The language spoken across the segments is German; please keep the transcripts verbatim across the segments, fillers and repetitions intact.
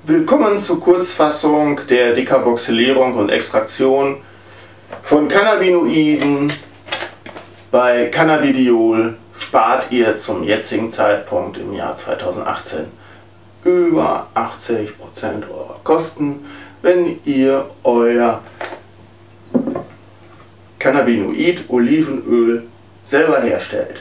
Willkommen zur Kurzfassung der Dekarboxylierung und Extraktion von Cannabinoiden. Bei Cannabidiol spart ihr zum jetzigen Zeitpunkt im Jahr zweitausendachtzehn über achtzig Prozent eurer Kosten, wenn ihr euer Cannabinoid Olivenöl selber herstellt.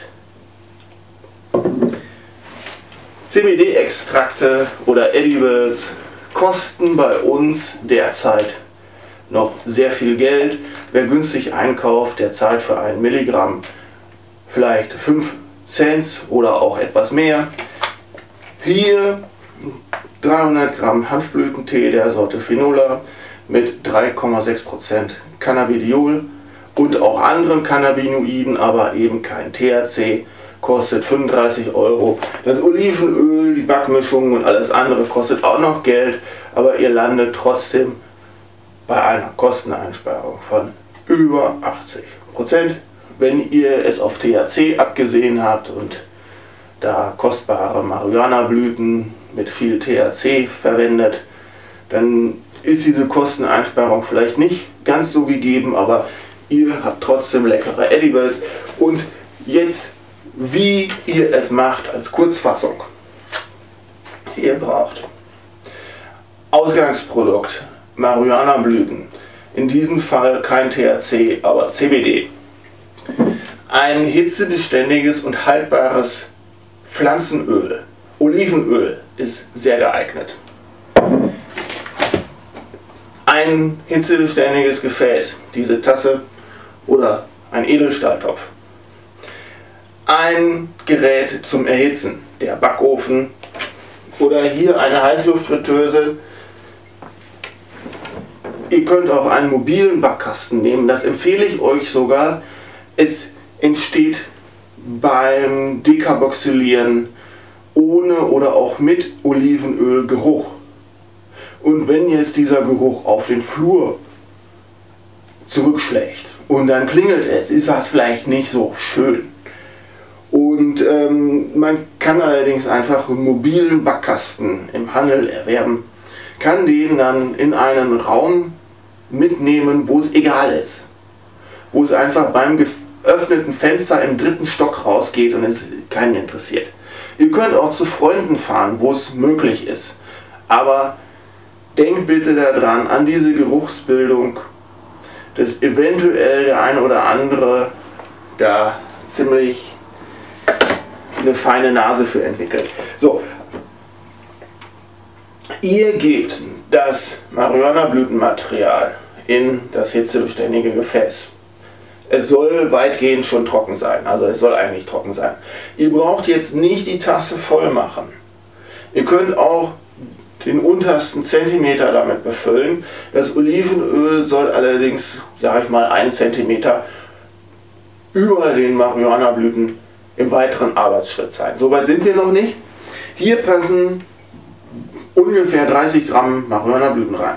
C B D-Extrakte oder Edibles kosten bei uns derzeit noch sehr viel Geld. Wer günstig einkauft, der zahlt für ein Milligramm vielleicht fünf Cent oder auch etwas mehr. Hier dreihundert Gramm Hanfblütentee der Sorte Finola mit drei Komma sechs Prozent Cannabidiol und auch anderen Cannabinoiden, aber eben kein T H C. Kostet fünfunddreißig Euro. Das Olivenöl, die Backmischung und alles andere kostet auch noch Geld, aber ihr landet trotzdem bei einer Kosteneinsparung von über achtzig Prozent, wenn ihr es auf T H C abgesehen habt und da kostbare Marihuana-Blüten mit viel T H C verwendet, dann ist diese Kosteneinsparung vielleicht nicht ganz so gegeben, aber ihr habt trotzdem leckere Edibles. Und jetzt, wie ihr es macht als Kurzfassung. Ihr braucht Ausgangsprodukt Marihuana-Blüten, in diesem Fall kein T H C, aber C B D. Ein hitzebeständiges und haltbares Pflanzenöl, Olivenöl ist sehr geeignet. Ein hitzebeständiges Gefäß, diese Tasse oder ein Edelstahltopf. Ein Gerät zum Erhitzen, der Backofen oder hier eine Heißluftfritteuse. Ihr könnt auch einen mobilen Backkasten nehmen, das empfehle ich euch sogar. Es entsteht beim Dekarboxylieren ohne oder auch mit Olivenöl Geruch. Und wenn jetzt dieser Geruch auf den Flur zurückschlägt und dann klingelt es, ist das vielleicht nicht so schön. Und ähm, man kann allerdings einfach einen mobilen Backkasten im Handel erwerben, kann den dann in einen Raum mitnehmen, wo es egal ist. Wo es einfach beim geöffneten Fenster im dritten Stock rausgeht und es keinen interessiert. Ihr könnt auch zu Freunden fahren, wo es möglich ist. Aber denkt bitte daran, an diese Geruchsbildung, dass eventuell der ein oder andere da ziemlich eine feine Nase für entwickelt. So, ihr gebt das Marihuana-Blütenmaterial in das hitzebeständige Gefäß. Es soll weitgehend schon trocken sein, also es soll eigentlich trocken sein. Ihr braucht jetzt nicht die Tasse voll machen. Ihr könnt auch den untersten Zentimeter damit befüllen. Das Olivenöl soll allerdings, sage ich mal, einen Zentimeter über den Marihuana-Blüten im weiteren Arbeitsschritt sein. Soweit sind wir noch nicht. Hier passen ungefähr dreißig Gramm Marihuana-Blüten rein.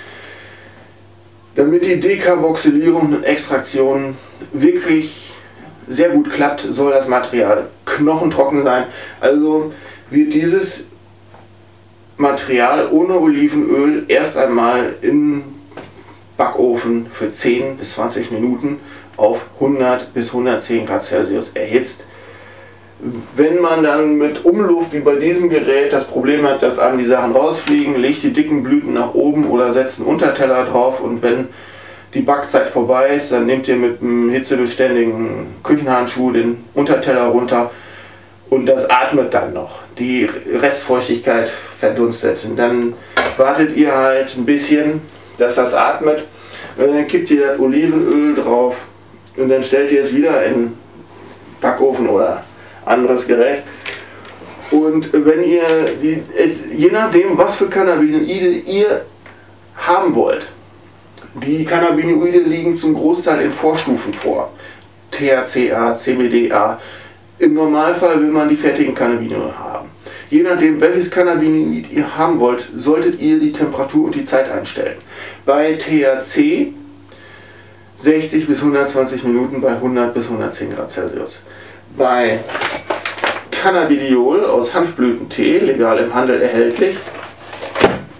Damit die Dekarboxylierung und Extraktion wirklich sehr gut klappt, soll das Material knochentrocken sein. Also wird dieses Material ohne Olivenöl erst einmal im Backofen für zehn bis zwanzig Minuten auf hundert bis hundertzehn Grad Celsius erhitzt. Wenn man dann mit Umluft wie bei diesem Gerät das Problem hat, dass einem die Sachen rausfliegen, legt die dicken Blüten nach oben oder setzt einen Unterteller drauf, und wenn die Backzeit vorbei ist, dann nehmt ihr mit einem hitzebeständigen Küchenhandschuh den Unterteller runter und das atmet dann noch. Die Restfeuchtigkeit verdunstet. Und dann wartet ihr halt ein bisschen, dass das atmet. Und dann kippt ihr das Olivenöl drauf und dann stellt ihr es wieder in den Backofen oder anderes Gerät. Und wenn ihr, die, es, je nachdem was für Cannabinoide ihr haben wollt, die Cannabinoide liegen zum Großteil in Vorstufen vor. T H C A, C B D A. Im Normalfall will man die fertigen Cannabinoide haben. Je nachdem welches Cannabinoid ihr haben wollt, solltet ihr die Temperatur und die Zeit einstellen. Bei T H C sechzig bis hundertzwanzig Minuten bei hundert bis hundertzehn Grad Celsius. Bei Cannabidiol aus Hanfblütentee, legal im Handel erhältlich,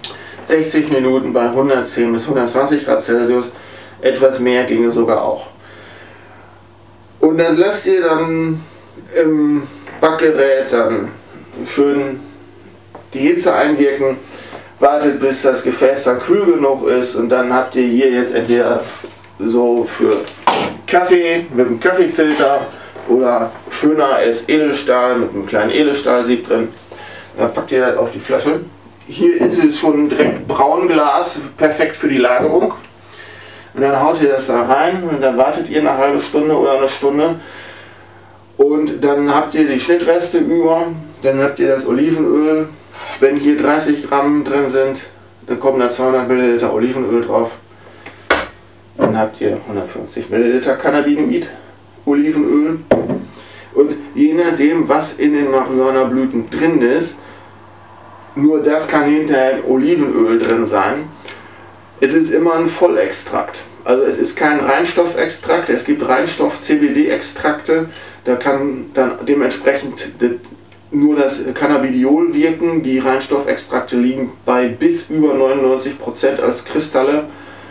sechzig Minuten bei hundertzehn bis hundertzwanzig Grad Celsius. Etwas mehr ginge sogar auch. Und das lasst ihr dann im Backgerät dann schön die Hitze einwirken. Wartet, bis das Gefäß dann kühl genug ist, und dann habt ihr hier jetzt entweder so für Kaffee mit einem Kaffeefilter oder schöner ist Edelstahl mit einem kleinen Edelstahlsieb drin. Dann packt ihr das auf die Flasche. Hier ist es schon direkt Braunglas, perfekt für die Lagerung. Und dann haut ihr das da rein und dann wartet ihr eine halbe Stunde oder eine Stunde. Und dann habt ihr die Schnittreste über, dann habt ihr das Olivenöl. Wenn hier dreißig Gramm drin sind, dann kommen da zweihundert Milliliter Olivenöl drauf. Dann habt ihr hundertfünfzig Milliliter Cannabinoid Olivenöl. Und je nachdem, was in den Marihuana-Blüten drin ist, nur das kann hinterher im Olivenöl drin sein. Es ist immer ein Vollextrakt. Also es ist kein Reinstoffextrakt, es gibt Reinstoff-C B D-Extrakte. Da kann dann dementsprechend nur das Cannabidiol wirken. Die Reinstoffextrakte liegen bei bis über neunundneunzig Prozent als Kristalle.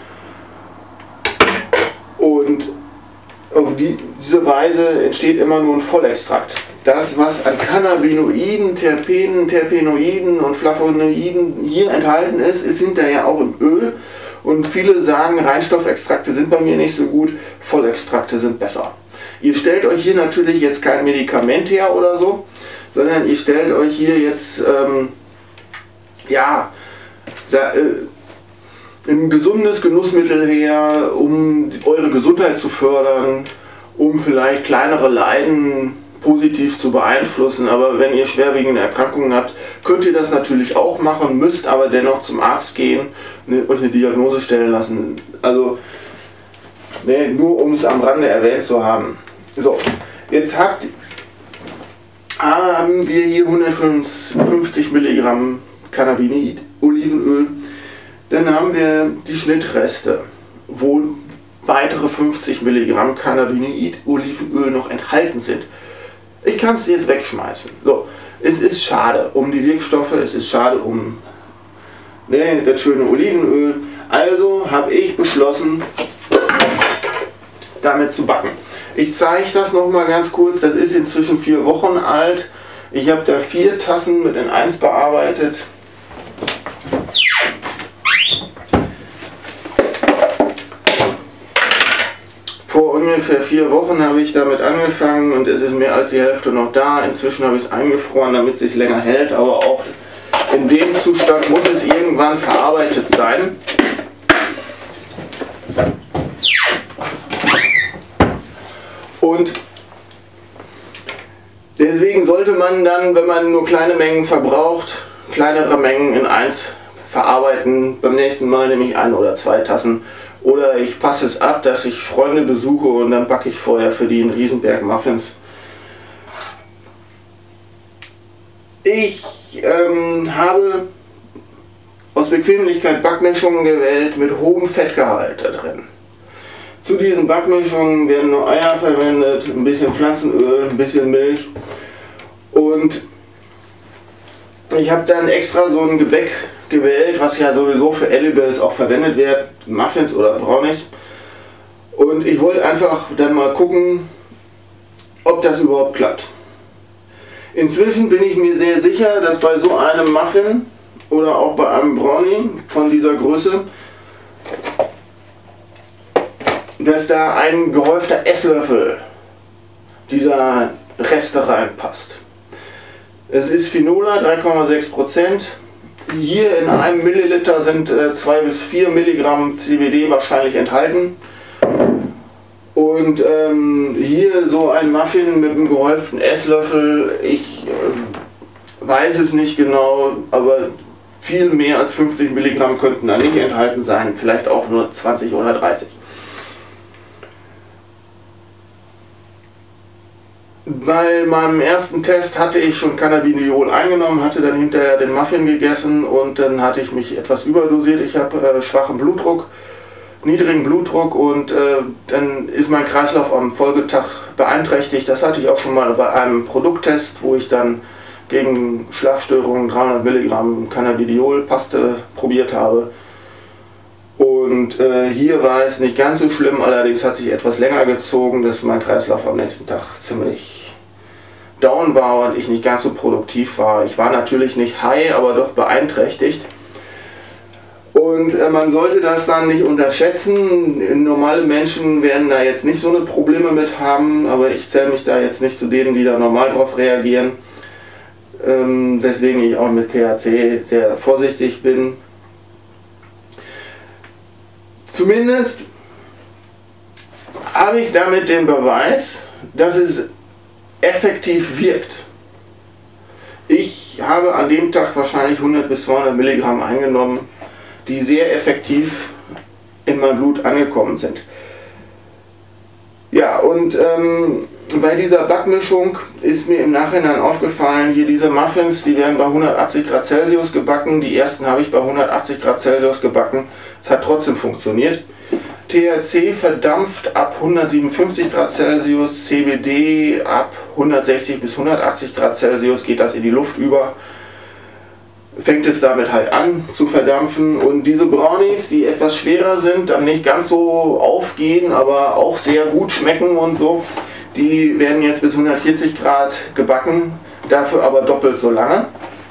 Und auf die, diese Weise entsteht immer nur ein Vollextrakt. Das, was an Cannabinoiden, Terpenen, Terpenoiden und Flavonoiden hier enthalten ist, ist hinterher auch im Öl. Und viele sagen, Reinstoffextrakte sind bei mir nicht so gut, Vollextrakte sind besser. Ihr stellt euch hier natürlich jetzt kein Medikament her oder so, sondern ihr stellt euch hier jetzt ähm, ja, ein gesundes Genussmittel her, um eure Gesundheit zu fördern, um vielleicht kleinere Leiden positiv zu beeinflussen. Aber wenn ihr schwerwiegende Erkrankungen habt, könnt ihr das natürlich auch machen, müsst aber dennoch zum Arzt gehen, ne, euch eine Diagnose stellen lassen. Also ne, nur um es am Rande erwähnt zu haben. So, jetzt habt, haben wir hier hundertfünfzig Milligramm Cannabinoid Olivenöl. Dann haben wir die Schnittreste, wo weitere fünfzig Milligramm Cannabinoid Olivenöl noch enthalten sind. Ich kann es jetzt wegschmeißen. So, es ist schade um die Wirkstoffe, es ist schade um ne, das schöne Olivenöl. Also habe ich beschlossen, damit zu backen. Ich zeige das noch mal ganz kurz. Das ist inzwischen vier Wochen alt. Ich habe da vier Tassen mit N eins bearbeitet. Vor ungefähr vier Wochen habe ich damit angefangen und es ist mehr als die Hälfte noch da. Inzwischen habe ich es eingefroren, damit es sich länger hält, aber auch in dem Zustand muss es irgendwann verarbeitet sein. Und deswegen sollte man dann, wenn man nur kleine Mengen verbraucht, kleinere Mengen in eins verarbeiten. Beim nächsten Mal nehme ich ein oder zwei Tassen. Oder ich passe es ab, dass ich Freunde besuche und dann backe ich vorher für die einen Riesenberg Muffins. Ich ähm, habe aus Bequemlichkeit Backmischungen gewählt mit hohem Fettgehalt da drin. Zu diesen Backmischungen werden nur Eier verwendet, ein bisschen Pflanzenöl, ein bisschen Milch. Und ich habe dann extra so ein Gebäck gewählt, was ja sowieso für Edibles auch verwendet wird, Muffins oder Brownies. Und ich wollte einfach dann mal gucken, ob das überhaupt klappt. Inzwischen bin ich mir sehr sicher, dass bei so einem Muffin oder auch bei einem Brownie von dieser Größe, dass da ein gehäufter Esslöffel dieser Reste reinpasst. Es ist Finola, drei Komma sechs Prozent. Hier in einem Milliliter sind äh, zwei bis vier Milligramm C B D wahrscheinlich enthalten. Und ähm, hier so ein Muffin mit einem gehäuften Esslöffel, ich äh, weiß es nicht genau, aber viel mehr als fünfzig Milligramm könnten da nicht enthalten sein, vielleicht auch nur zwanzig oder dreißig. Bei meinem ersten Test hatte ich schon Cannabidiol eingenommen, hatte dann hinterher den Muffin gegessen und dann hatte ich mich etwas überdosiert. Ich habe äh, schwachen Blutdruck, niedrigen Blutdruck und äh, dann ist mein Kreislauf am Folgetag beeinträchtigt. Das hatte ich auch schon mal bei einem Produkttest, wo ich dann gegen Schlafstörungen dreihundert Milligramm Cannabidiol-Paste probiert habe. Und äh, hier war es nicht ganz so schlimm, allerdings hat sich etwas länger gezogen, dass mein Kreislauf am nächsten Tag ziemlich down war und ich nicht ganz so produktiv war. Ich war natürlich nicht high, aber doch beeinträchtigt. Und äh, man sollte das dann nicht unterschätzen. Normale Menschen werden da jetzt nicht so eine Probleme mit haben, aber ich zähle mich da jetzt nicht zu denen, die da normal drauf reagieren. Ähm, deswegen ich auch mit T H C sehr vorsichtig bin. Zumindest habe ich damit den Beweis, dass es effektiv wirkt. Ich habe an dem Tag wahrscheinlich hundert bis zweihundert Milligramm eingenommen, die sehr effektiv in mein Blut angekommen sind. Ja, und ähm, bei dieser Backmischung ist mir im Nachhinein aufgefallen, hier diese Muffins, die werden bei hundertachtzig Grad Celsius gebacken. Die ersten habe ich bei hundertachtzig Grad Celsius gebacken. Es hat trotzdem funktioniert. T H C verdampft ab hundertsiebenundfünfzig Grad Celsius, C B D ab hundertsechzig bis hundertachtzig Grad Celsius geht das in die Luft über. Fängt es damit halt an zu verdampfen, und diese Brownies, die etwas schwerer sind, dann nicht ganz so aufgehen, aber auch sehr gut schmecken und so, die werden jetzt bis hundertvierzig Grad gebacken, dafür aber doppelt so lange.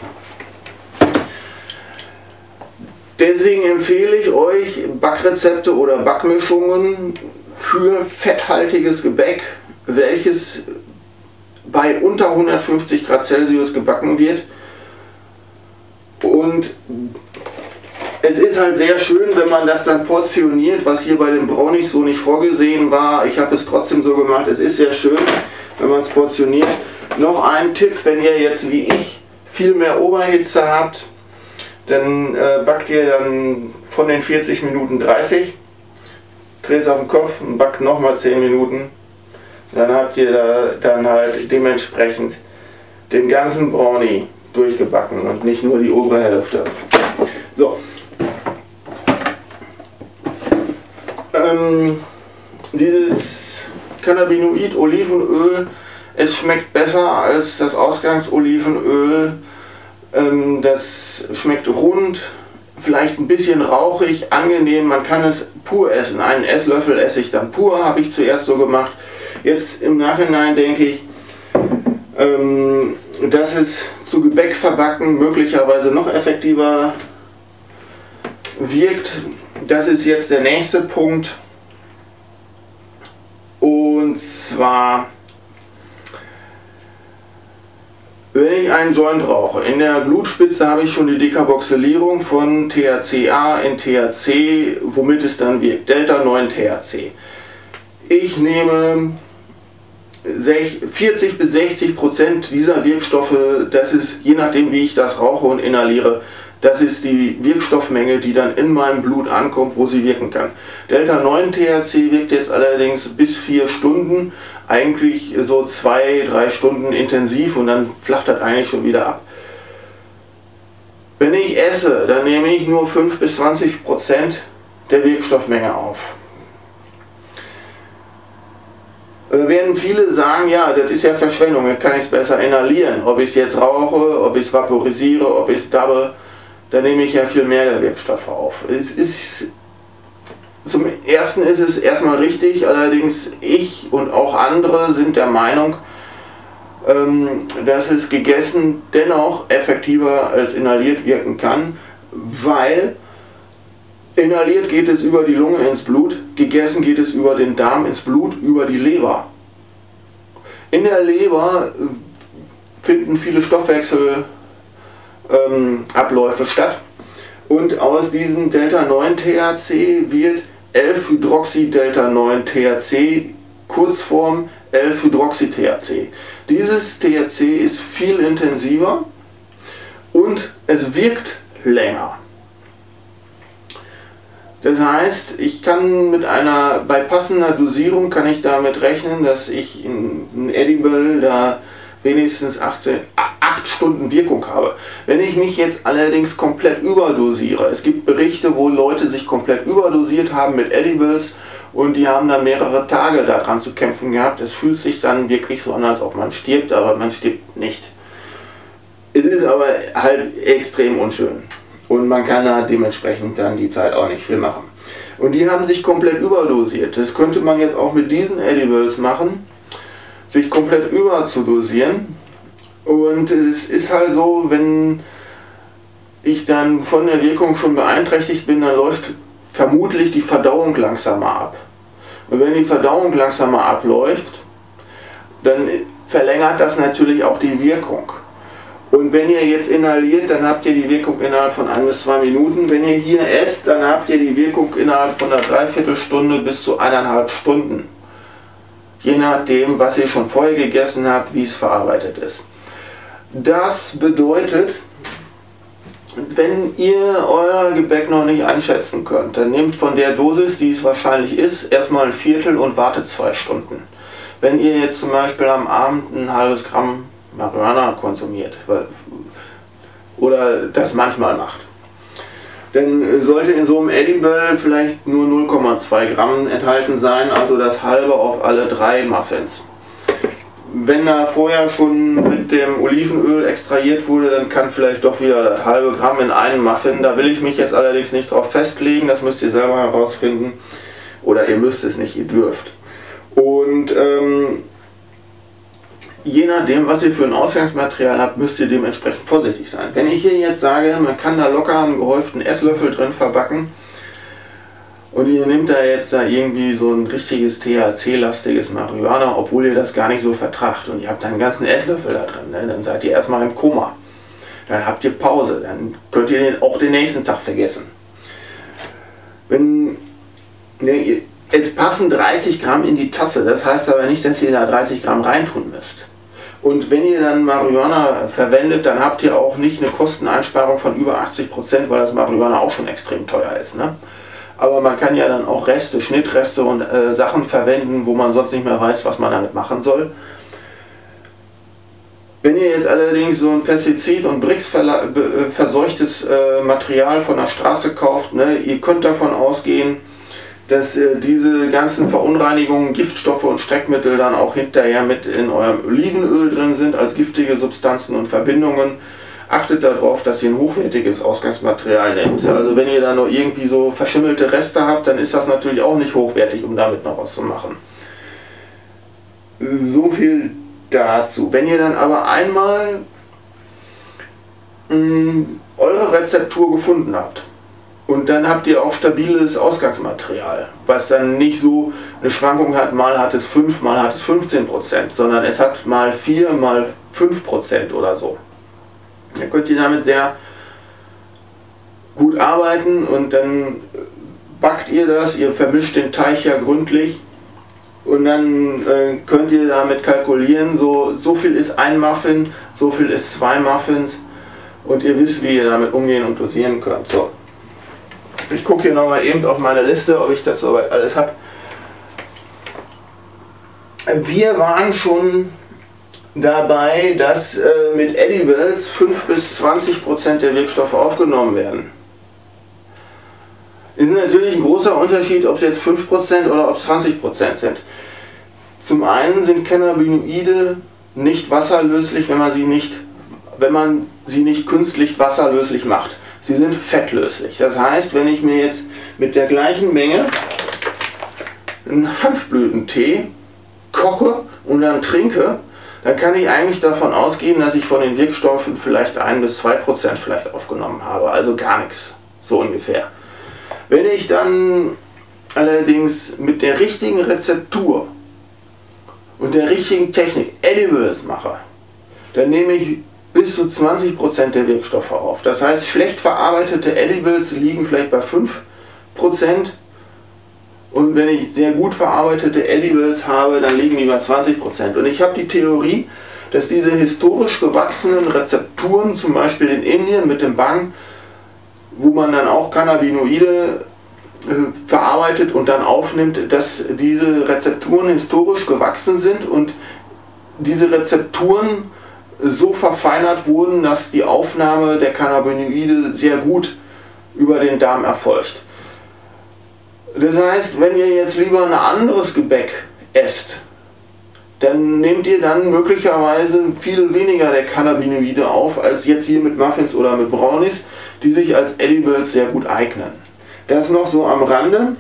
Deswegen empfehle ich euch Backrezepte oder Backmischungen für fetthaltiges Gebäck, welches bei unter hundertfünfzig Grad Celsius gebacken wird. Und es ist halt sehr schön, wenn man das dann portioniert, was hier bei den Brownies so nicht vorgesehen war. Ich habe es trotzdem so gemacht. Es ist sehr schön, wenn man es portioniert. Noch ein Tipp, wenn ihr jetzt wie ich viel mehr Oberhitze habt, dann äh, backt ihr dann von den vierzig Minuten dreißig, dreht es auf den Kopf und backt nochmal zehn Minuten. Dann habt ihr da dann halt dementsprechend den ganzen Brownie durchgebacken und nicht nur die obere Hälfte. So. Ähm, dieses Cannabinoid-Olivenöl, es schmeckt besser als das Ausgangsolivenöl. Ähm, das schmeckt rund, vielleicht ein bisschen rauchig, angenehm. Man kann es pur essen. Einen Esslöffel esse ich dann pur, habe ich zuerst so gemacht. Jetzt im Nachhinein denke ich, ähm, dass es zu Gebäck verbacken möglicherweise noch effektiver wirkt. Das ist jetzt der nächste Punkt. Und zwar, wenn ich einen Joint rauche, in der Blutspitze habe ich schon die Dekarboxylierung von T H C A in T H C, womit es dann wirkt, Delta neun T H C. Ich nehme vierzig bis sechzig Prozent dieser Wirkstoffe, das ist, je nachdem wie ich das rauche und inhaliere, das ist die Wirkstoffmenge, die dann in meinem Blut ankommt, wo sie wirken kann. Delta neun T H C wirkt jetzt allerdings bis vier Stunden, eigentlich so zwei, drei Stunden intensiv, und dann flacht das eigentlich schon wieder ab. Wenn ich esse, dann nehme ich nur fünf bis zwanzig Prozent der Wirkstoffmenge auf. Da werden viele sagen, ja, das ist ja Verschwendung, dann kann ich es besser inhalieren. Ob ich es jetzt rauche, ob ich es vaporisiere, ob ich es dabbe, da nehme ich ja viel mehr der Wirkstoffe auf. Es ist, zum Ersten ist es erstmal richtig, allerdings ich und auch andere sind der Meinung, ähm, dass es gegessen dennoch effektiver als inhaliert wirken kann, weil inhaliert geht es über die Lunge ins Blut, gegessen geht es über den Darm ins Blut, über die Leber. In der Leber finden viele Stoffwechselabläufe ähm, statt, und aus diesem Delta neun T H C wird elf Hydroxy Delta neun T H C, Kurzform elf Hydroxy T H C. Dieses T H C ist viel intensiver und es wirkt länger. Das heißt, ich kann mit einer, bei passender Dosierung kann ich damit rechnen, dass ich ein Edible da wenigstens achtzehn, acht Stunden Wirkung habe. Wenn ich mich jetzt allerdings komplett überdosiere, es gibt Berichte, wo Leute sich komplett überdosiert haben mit Edibles und die haben dann mehrere Tage daran zu kämpfen gehabt. Es fühlt sich dann wirklich so an, als ob man stirbt, aber man stirbt nicht. Es ist aber halt extrem unschön und man kann da dementsprechend dann die Zeit auch nicht viel machen. Und die haben sich komplett überdosiert. Das könnte man jetzt auch mit diesen Edibles machen, sich komplett überzudosieren. Und es ist halt so, wenn ich dann von der Wirkung schon beeinträchtigt bin, dann läuft vermutlich die Verdauung langsamer ab. Und wenn die Verdauung langsamer abläuft, dann verlängert das natürlich auch die Wirkung. Und wenn ihr jetzt inhaliert, dann habt ihr die Wirkung innerhalb von ein bis zwei Minuten. Wenn ihr hier esst, dann habt ihr die Wirkung innerhalb von einer Dreiviertelstunde bis zu eineinhalb Stunden. Je nachdem, was ihr schon vorher gegessen habt, wie es verarbeitet ist. Das bedeutet, wenn ihr euer Gebäck noch nicht einschätzen könnt, dann nehmt von der Dosis, die es wahrscheinlich ist, erstmal ein Viertel und wartet zwei Stunden. Wenn ihr jetzt zum Beispiel am Abend ein halbes Gramm Marihuana konsumiert oder das manchmal macht, dann sollte in so einem Edible vielleicht nur null Komma zwei Gramm enthalten sein, also das halbe auf alle drei Muffins. Wenn da vorher schon mit dem Olivenöl extrahiert wurde, dann kann vielleicht doch wieder das halbe Gramm in einen Muffin. Da will ich mich jetzt allerdings nicht drauf festlegen, das müsst ihr selber herausfinden. Oder ihr müsst es nicht, ihr dürft. Und ähm, je nachdem, was ihr für ein Ausgangsmaterial habt, müsst ihr dementsprechend vorsichtig sein. Wenn ich hier jetzt sage, man kann da locker einen gehäuften Esslöffel drin verbacken, und ihr nehmt da jetzt da irgendwie so ein richtiges T H C-lastiges Marihuana, obwohl ihr das gar nicht so vertragt und ihr habt einen ganzen Esslöffel da drin, ne? Dann seid ihr erstmal im Koma. Dann habt ihr Pause, dann könnt ihr den auch den nächsten Tag vergessen. Wenn, ne, es passen dreißig Gramm in die Tasse, das heißt aber nicht, dass ihr da dreißig Gramm reintun müsst. Und wenn ihr dann Marihuana verwendet, dann habt ihr auch nicht eine Kosteneinsparung von über achtzig Prozent, weil das Marihuana auch schon extrem teuer ist, ne? Aber man kann ja dann auch Reste, Schnittreste und äh, Sachen verwenden, wo man sonst nicht mehr weiß, was man damit machen soll. Wenn ihr jetzt allerdings so ein Pestizid- und Brix-verseuchtes äh, Material von der Straße kauft, ne, ihr könnt davon ausgehen, dass äh, diese ganzen Verunreinigungen, Giftstoffe und Streckmittel dann auch hinterher mit in eurem Olivenöl drin sind, als giftige Substanzen und Verbindungen. Achtet darauf, dass ihr ein hochwertiges Ausgangsmaterial nehmt. Also wenn ihr da noch irgendwie so verschimmelte Reste habt, dann ist das natürlich auch nicht hochwertig, um damit noch was zu machen. So viel dazu. Wenn ihr dann aber einmal mh, eure Rezeptur gefunden habt und dann habt ihr auch stabiles Ausgangsmaterial, was dann nicht so eine Schwankung hat, mal hat es fünf, mal hat es fünfzehn Prozent, sondern es hat mal vier, mal fünf Prozent oder so. Dann könnt ihr damit sehr gut arbeiten und dann backt ihr das, ihr vermischt den Teig ja gründlich und dann äh, könnt ihr damit kalkulieren, so, so viel ist ein Muffin, so viel ist zwei Muffins und ihr wisst, wie ihr damit umgehen und dosieren könnt. So. Ich gucke hier nochmal eben auf meine Liste, ob ich das soweit alles habe. Wir waren schon dabei, dass äh, mit Edibles fünf bis zwanzig Prozent der Wirkstoffe aufgenommen werden. Es ist natürlich ein großer Unterschied, ob es jetzt fünf Prozent oder ob es zwanzig Prozent sind. Zum einen sind Cannabinoide nicht wasserlöslich, wenn man sie nicht, wenn man sie nicht künstlich wasserlöslich macht. Sie sind fettlöslich. Das heißt, wenn ich mir jetzt mit der gleichen Menge einen Hanfblütentee koche und dann trinke, dann kann ich eigentlich davon ausgehen, dass ich von den Wirkstoffen vielleicht ein bis zwei Prozent vielleicht aufgenommen habe, also gar nichts, so ungefähr. Wenn ich dann allerdings mit der richtigen Rezeptur und der richtigen Technik Edibles mache, dann nehme ich bis zu zwanzig Prozent der Wirkstoffe auf. Das heißt, schlecht verarbeitete Edibles liegen vielleicht bei fünf Prozent. Und wenn ich sehr gut verarbeitete Edibles habe, dann liegen die bei zwanzig Prozent. Und ich habe die Theorie, dass diese historisch gewachsenen Rezepturen, zum Beispiel in Indien mit dem Bhang, wo man dann auch Cannabinoide äh, verarbeitet und dann aufnimmt, dass diese Rezepturen historisch gewachsen sind und diese Rezepturen so verfeinert wurden, dass die Aufnahme der Cannabinoide sehr gut über den Darm erfolgt. Das heißt, wenn ihr jetzt lieber ein anderes Gebäck esst, dann nehmt ihr dann möglicherweise viel weniger der Cannabinoide auf, als jetzt hier mit Muffins oder mit Brownies, die sich als Edibles sehr gut eignen. Das noch so am Rande.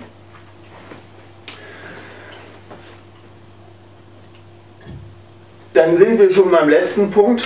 Dann sind wir schon beim letzten Punkt.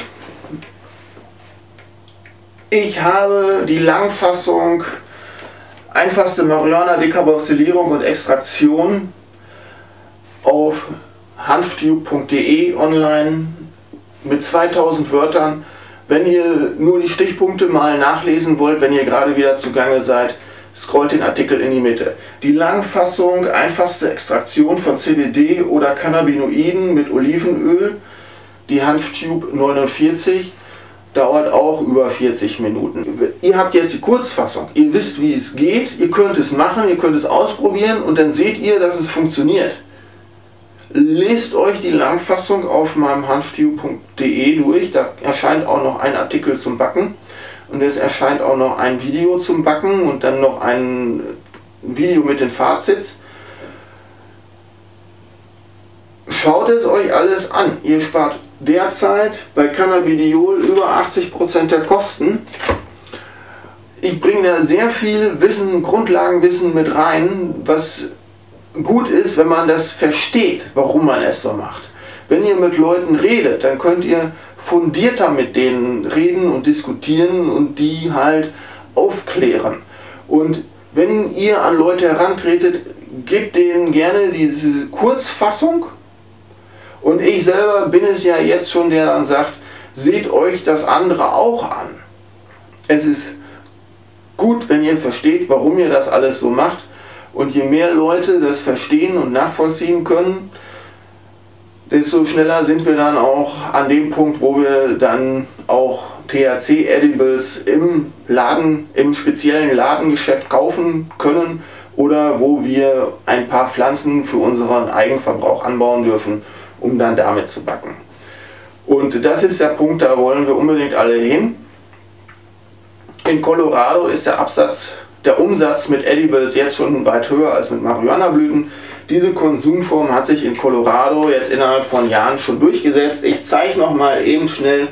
Ich habe die Langfassung Einfachste Marihuana-Dekarboxylierung und Extraktion auf hanftube punkt de online mit zweitausend Wörtern. Wenn ihr nur die Stichpunkte mal nachlesen wollt, wenn ihr gerade wieder zugange seid, scrollt den Artikel in die Mitte. Die Langfassung Einfachste Extraktion von C B D oder Cannabinoiden mit Olivenöl, die Hanftube neunundvierzig, dauert auch über vierzig Minuten. Ihr habt jetzt die Kurzfassung, ihr wisst, wie es geht, ihr könnt es machen, ihr könnt es ausprobieren und dann seht ihr, dass es funktioniert. Lest euch die Langfassung auf meinem hanftube punkt de durch, da erscheint auch noch ein Artikel zum Backen und es erscheint auch noch ein Video zum Backen und dann noch ein Video mit den Fazits. Schaut es euch alles an, ihr spart derzeit bei Cannabidiol über achtzig Prozent der Kosten. Ich bringe da sehr viel Wissen, Grundlagenwissen mit rein, was gut ist, wenn man das versteht, warum man es so macht. Wenn ihr mit Leuten redet, dann könnt ihr fundierter mit denen reden und diskutieren und die halt aufklären. Und wenn ihr an Leute herantretet, gebt denen gerne diese Kurzfassung. Und ich selber bin es ja jetzt schon, der dann sagt, seht euch das andere auch an. Es ist gut, wenn ihr versteht, warum ihr das alles so macht. Und je mehr Leute das verstehen und nachvollziehen können, desto schneller sind wir dann auch an dem Punkt, wo wir dann auch T H C-Edibles im Laden, im speziellen Ladengeschäft kaufen können oder wo wir ein paar Pflanzen für unseren Eigenverbrauch anbauen dürfen, um dann damit zu backen. Und das ist der Punkt, da wollen wir unbedingt alle hin. In Colorado ist der Absatz, der Umsatz mit Edibles jetzt schon weit höher als mit Marihuana-Blüten. Diese Konsumform hat sich in Colorado jetzt innerhalb von Jahren schon durchgesetzt. Ich zeige noch mal eben schnell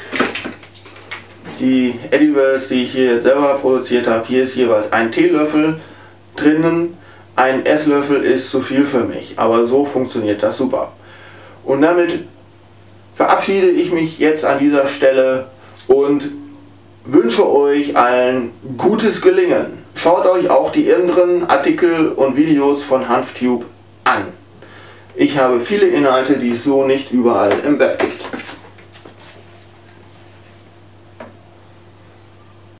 die Edibles, die ich hier jetzt selber produziert habe. Hier ist jeweils ein Teelöffel drinnen. Ein Esslöffel ist zu viel für mich, aber so funktioniert das super. Und damit verabschiede ich mich jetzt an dieser Stelle und wünsche euch ein gutes Gelingen. Schaut euch auch die anderen Artikel und Videos von Hanftube an. Ich habe viele Inhalte, die es so nicht überall im Web gibt.